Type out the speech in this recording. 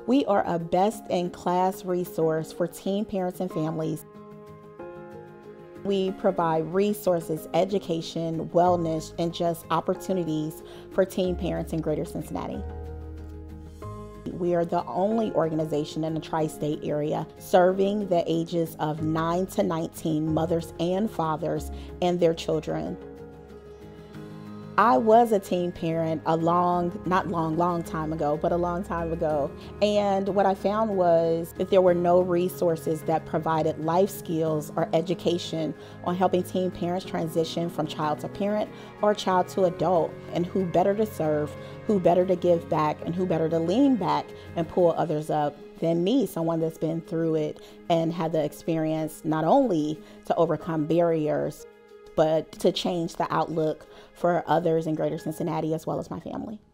We are a best-in-class resource for teen parents and families. We provide resources, education, wellness, and just opportunities for teen parents in Greater Cincinnati. We are the only organization in the tri-state area serving the ages of 9 to 19 mothers and fathers and their children. I was a teen parent a long time ago. And what I found was that there were no resources that provided life skills or education on helping teen parents transition from child to parent or child to adult, and who better to serve, who better to give back, and who better to lean back and pull others up than me, someone that's been through it and had the experience not only to overcome barriers, but to change the outlook for others in Greater Cincinnati as well as my family.